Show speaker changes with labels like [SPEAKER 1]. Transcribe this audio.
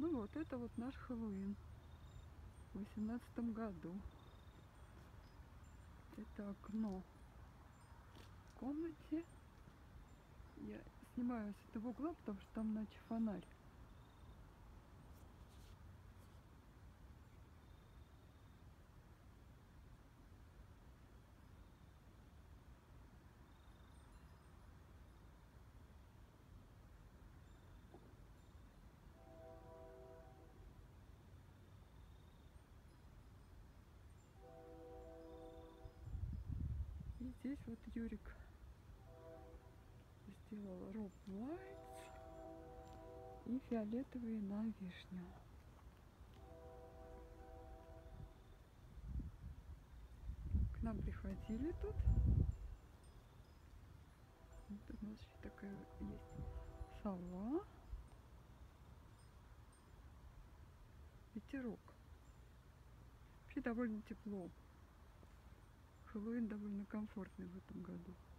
[SPEAKER 1] Ну вот, это вот наш Хэллоуин в 2018 году. Это окно в комнате. Я снимаю с этого угла, потому что там ночью фонарь. И здесь вот Юрик сделал Rob Whites и фиолетовые на вишню. К нам приходили тут. Вот у нас еще такая есть сова. Ветерок. Вообще довольно тепло. Хэллоуин довольно комфортный в этом году.